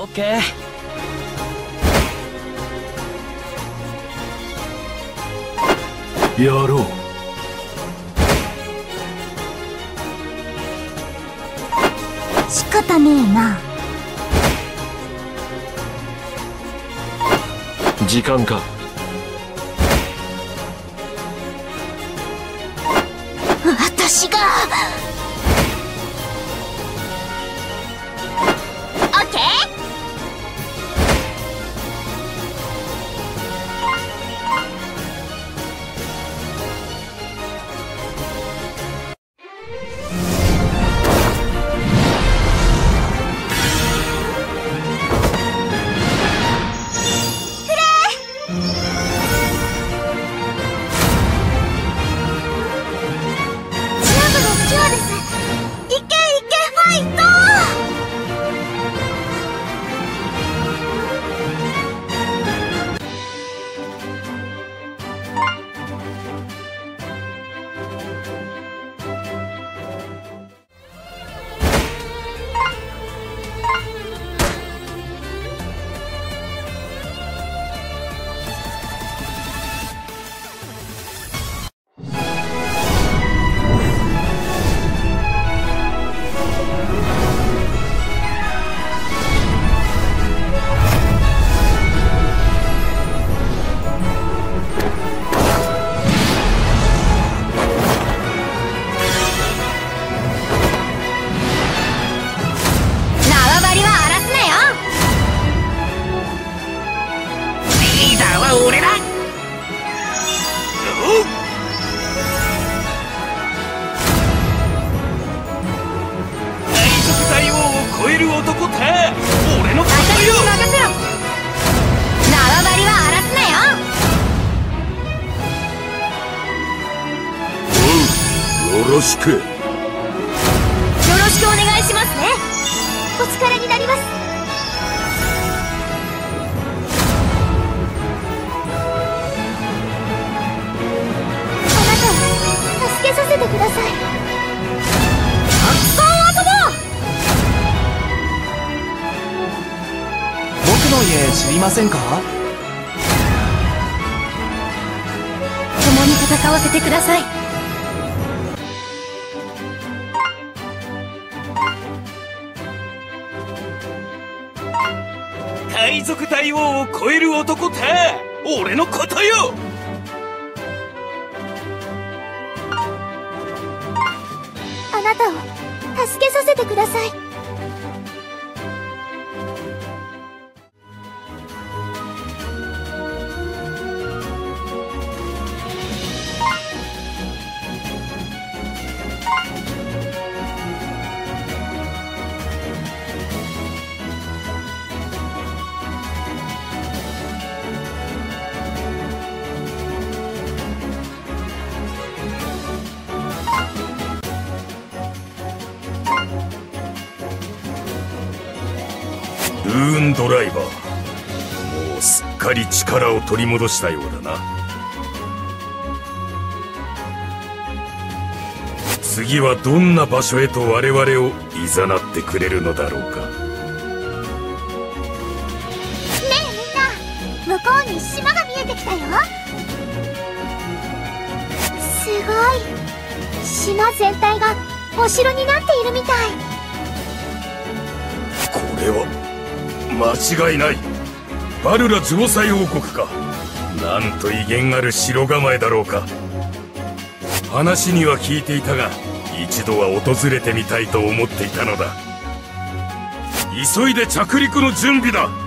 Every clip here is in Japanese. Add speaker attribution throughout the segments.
Speaker 1: オッケー。
Speaker 2: やろう。
Speaker 3: 仕方ねえな。
Speaker 2: 時間か。
Speaker 3: 私がオッケー。
Speaker 2: よろしく。
Speaker 3: よろしくお願いしますね。お力になります。あなたを助けさせてください。たくさん遊ぼう。
Speaker 1: 僕の家知りませんか？
Speaker 3: 共に戦わせてください。
Speaker 4: 海賊大王を超える男って俺のことよ。
Speaker 3: あなたを助けさせてください。
Speaker 2: ルーンドライバー、もうすっかり力を取り戻したようだな。次はどんな場所へと我々を誘ってくれるのだろうか。
Speaker 3: ねえみんな、向こうに島が見えてきたよ。すごい。島全体がお城になっているみたい。
Speaker 2: これは間違いない。バルラ城塞王国か。なんと威厳ある城構えだろうか。話には聞いていたが、一度は訪れてみたいと思っていたのだ。急いで着陸の準備だ。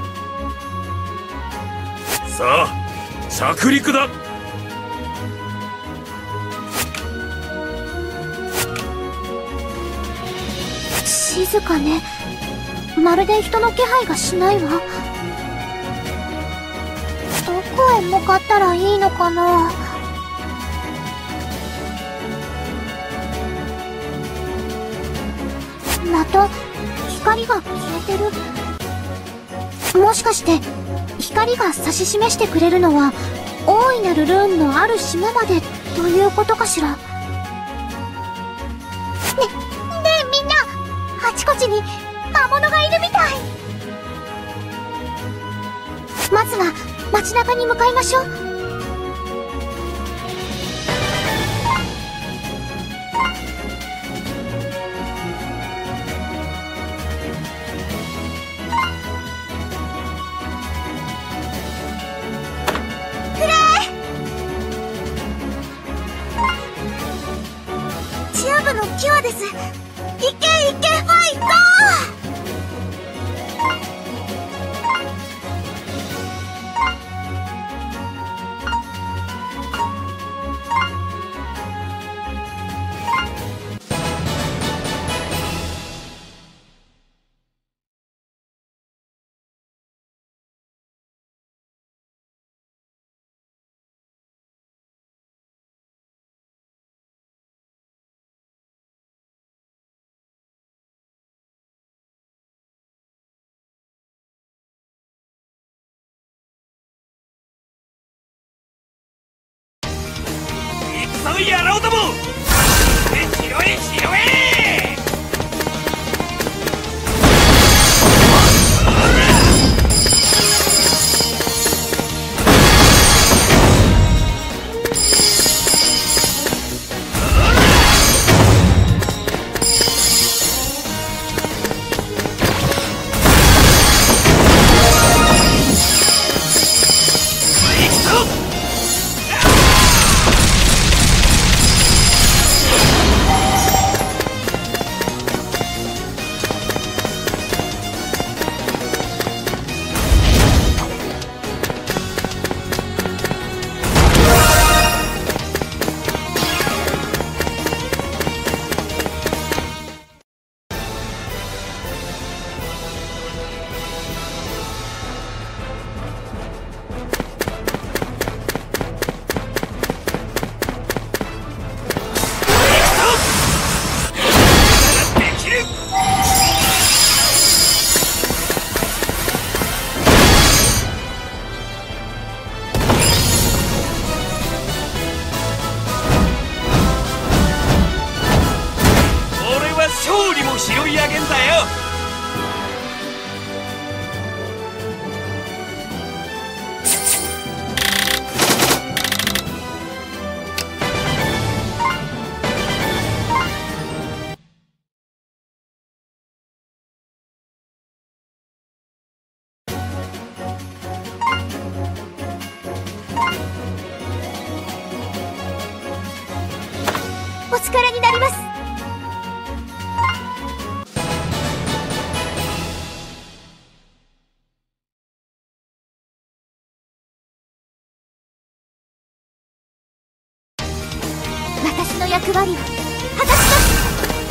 Speaker 2: さあ、着陸だ。
Speaker 3: 静かね。まるで人の気配がしないわ。どこへ向かったらいいのかな。また光が消えてる。もしかして光が指し示してくれるのは大いなるルーンのある島までということかしら。ねえみんな、あちこちに魔物がいるみたい。 まずは街中に向かいましょう。チューブのキュアです。いけいけファイト。
Speaker 4: そうやろうども、拾え拾え。勝利も拾い上げんだよ。
Speaker 3: お力になります。私の役割を果たします。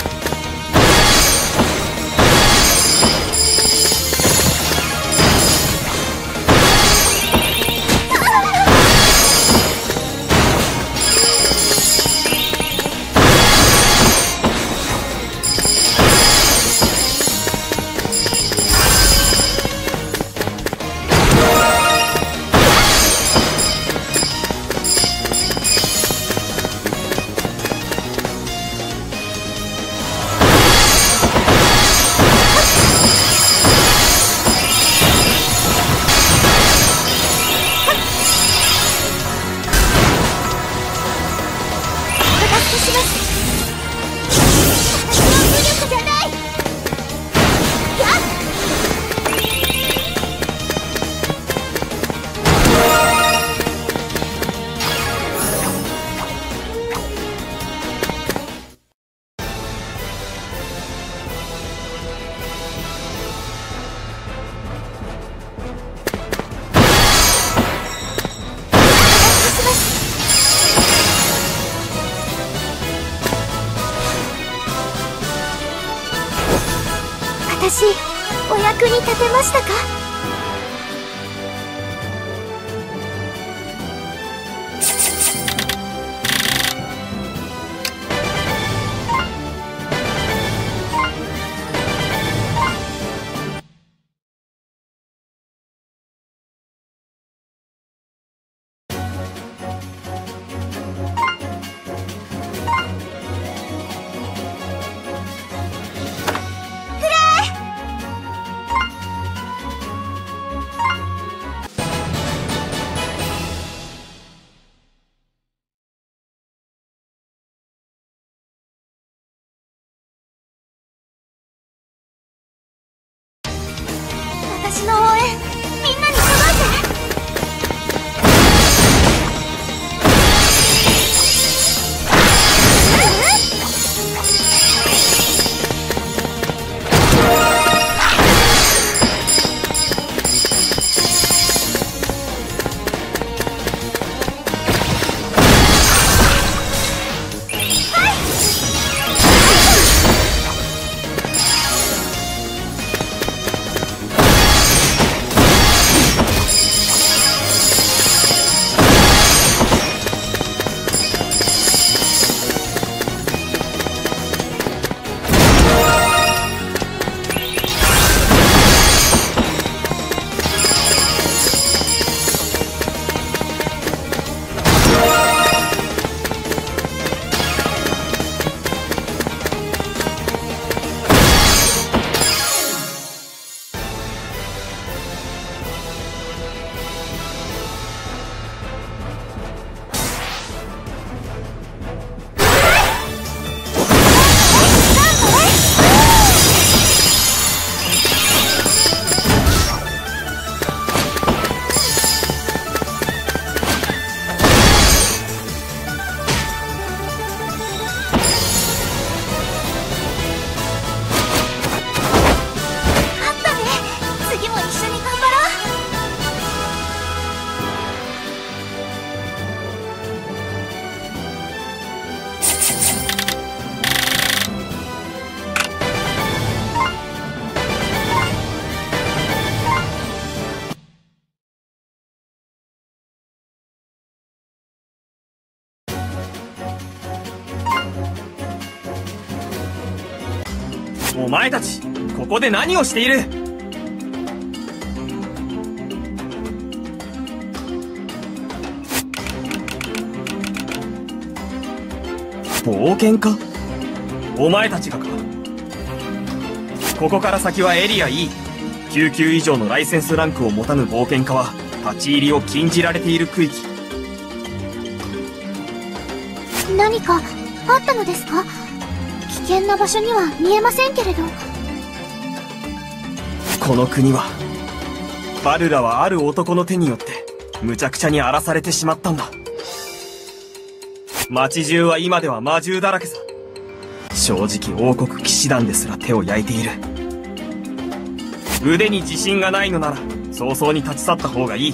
Speaker 3: 私、お役に立てましたか？ 私の応援みんなに届いて。
Speaker 1: お前たち、ここで何をしている？冒険か？お前たちがか？ここから先はエリア E。9級以上のライセンスランクを持たぬ冒険家は立ち入りを禁じられている区域。
Speaker 3: 何かあったのですか？危険な場所には見えませんけれど。
Speaker 1: この国は、バルラはある男の手によって無茶苦茶に荒らされてしまったんだ。街中は今では魔獣だらけさ。正直王国騎士団ですら手を焼いている。腕に自信がないのなら早々に立ち去った方がいい。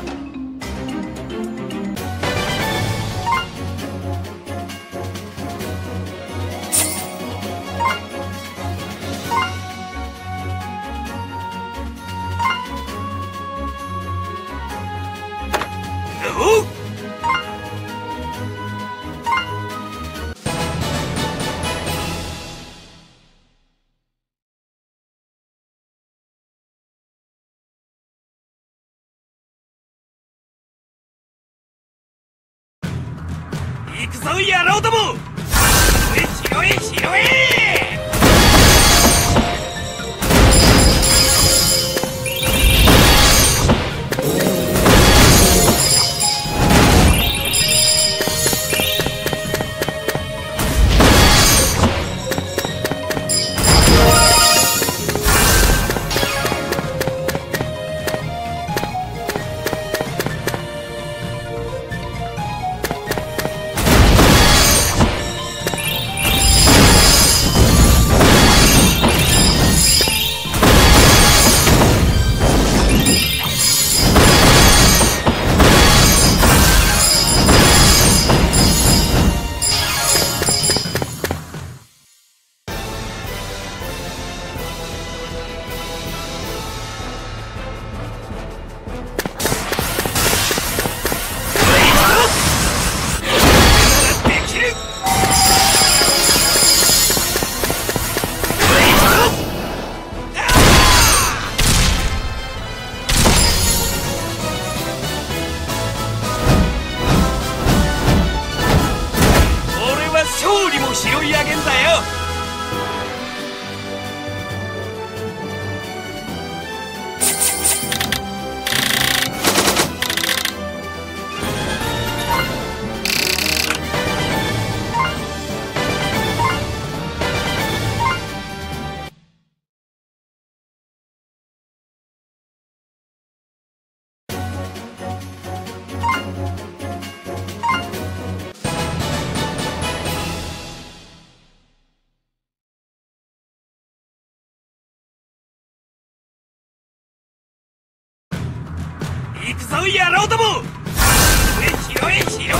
Speaker 4: 行くぞ野郎ども！拾え拾え！ くぞ野郎ども。拾え拾え。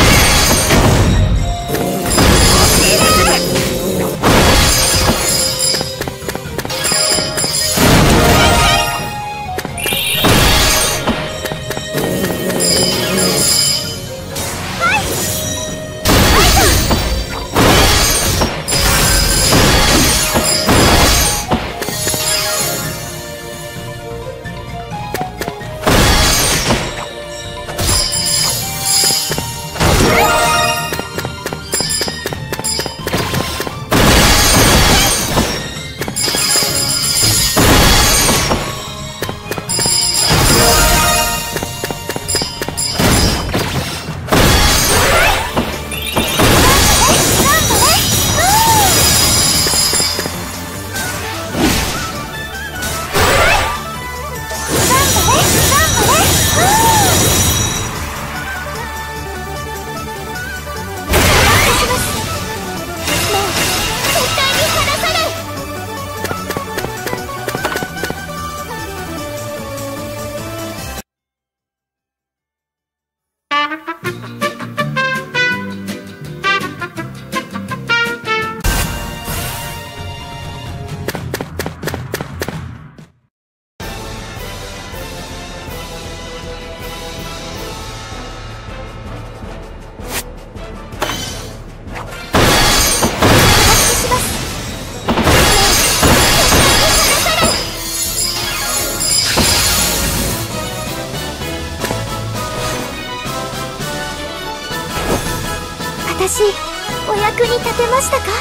Speaker 3: 私、お役に立てましたか？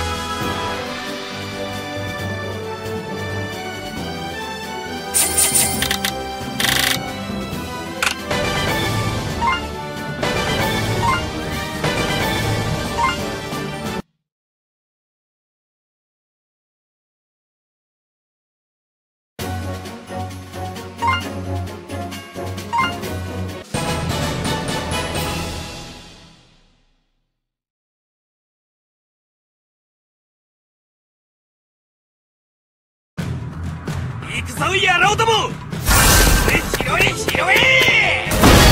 Speaker 4: 行くぞ野郎ども。拾え拾え。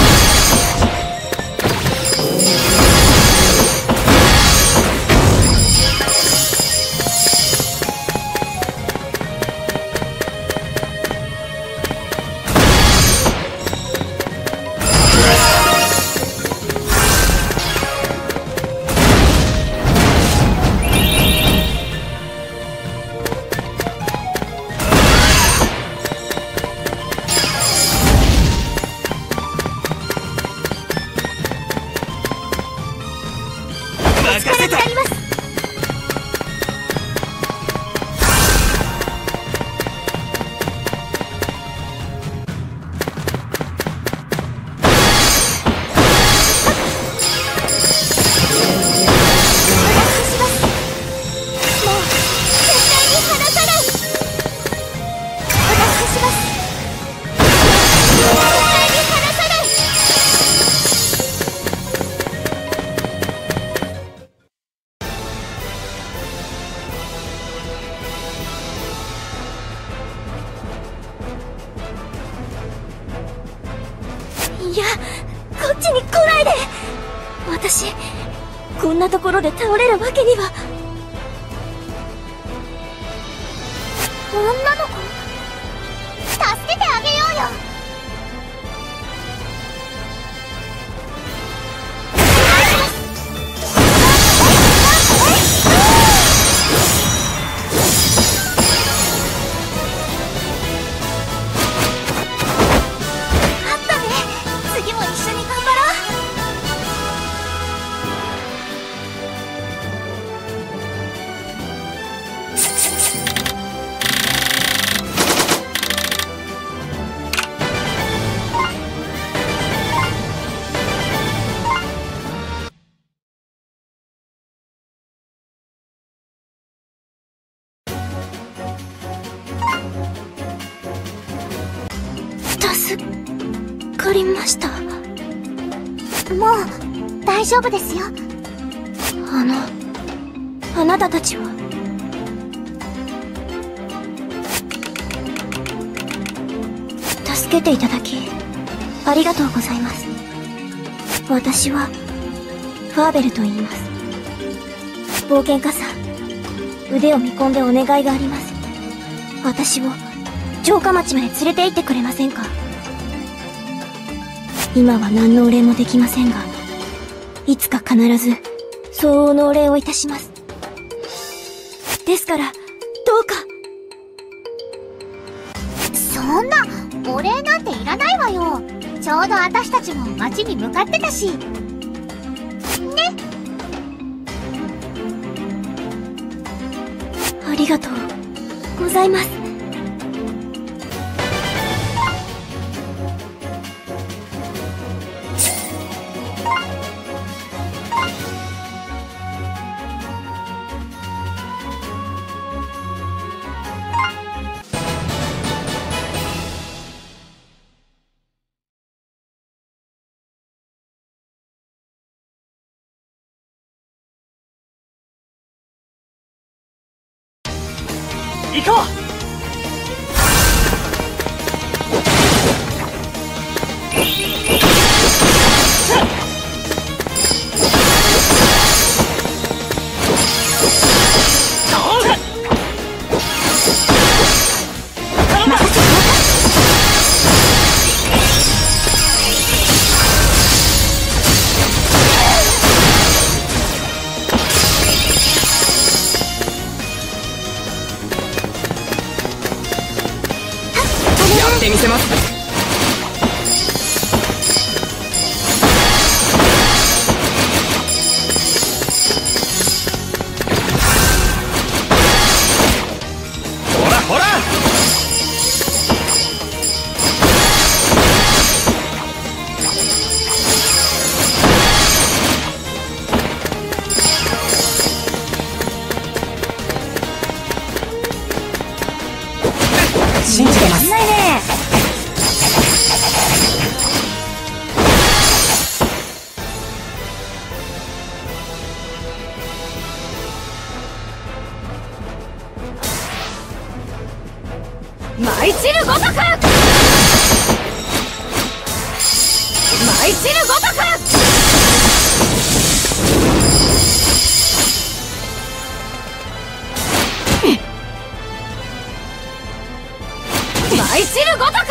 Speaker 3: いや、こっちに来ないで。私、こんなところで倒れるわけには。女の子？助けてあげようよ。助かりました。もう大丈夫ですよ。あなたたちは？助けていただきありがとうございます。私はファーベルと言います。冒険家さん、腕を見込んでお願いがあります。私を城下町まで連れて行ってくれませんか？今は何のお礼もできませんが、いつか必ず相応のお礼をいたします。ですからどうか。
Speaker 5: そんなお礼なんていらないわよ。ちょうど私たちも町に向かってたしね。
Speaker 3: ありがとうございます。
Speaker 1: 行こう。見せます。ほらほら。信じてます。ないね。
Speaker 3: 舞い散るごとく、舞い散るごとく。舞い散るごとく。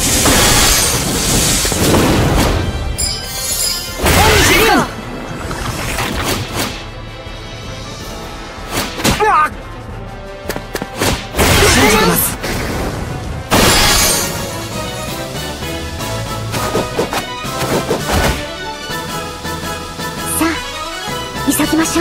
Speaker 3: 信じてます。
Speaker 5: 急ぎましょう。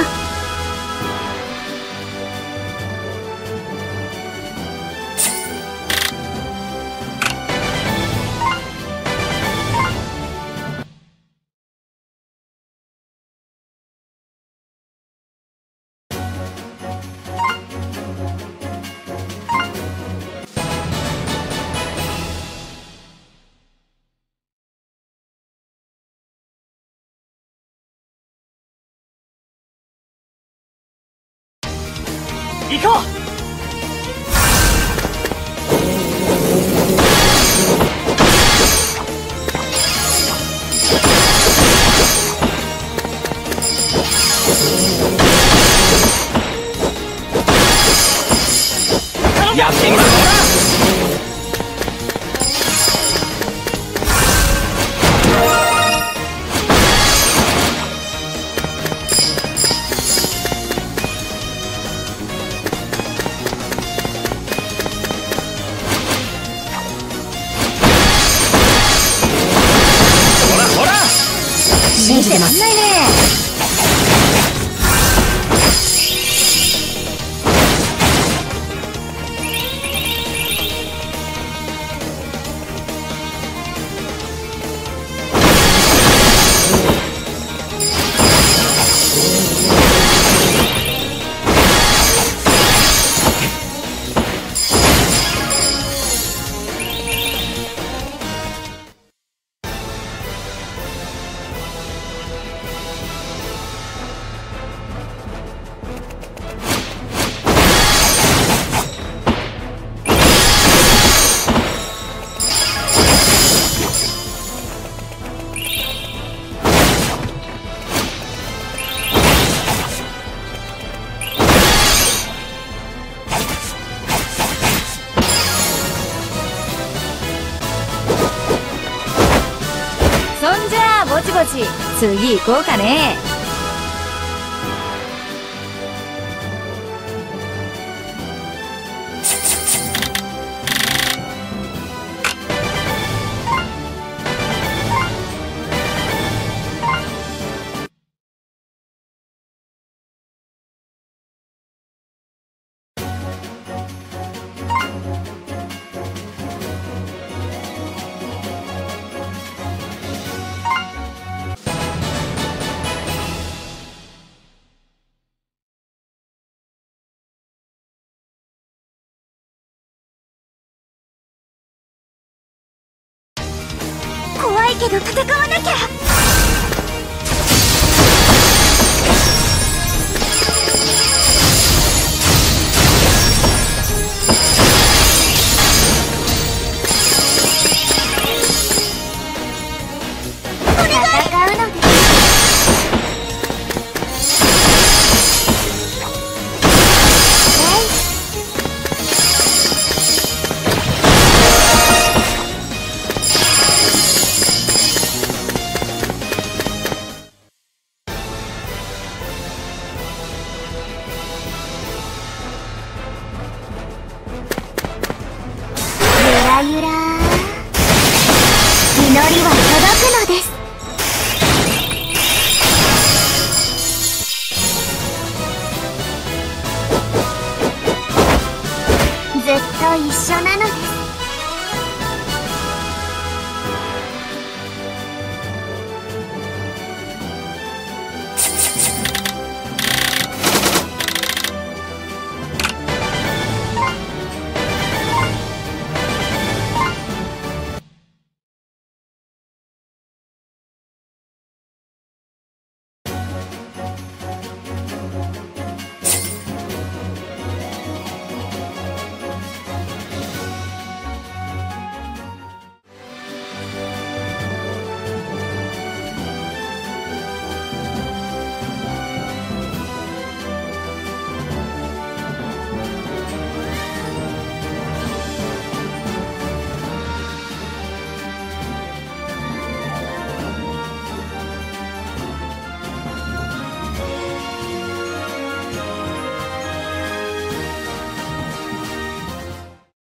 Speaker 1: 行こう。やってみます。
Speaker 3: 信じてます。ないね。
Speaker 6: ぼち、次行こうかね。
Speaker 3: 怖いけど戦わなきゃ。戦うのです。ゆらゆら、祈りは届くのです。ずっと一緒なのです。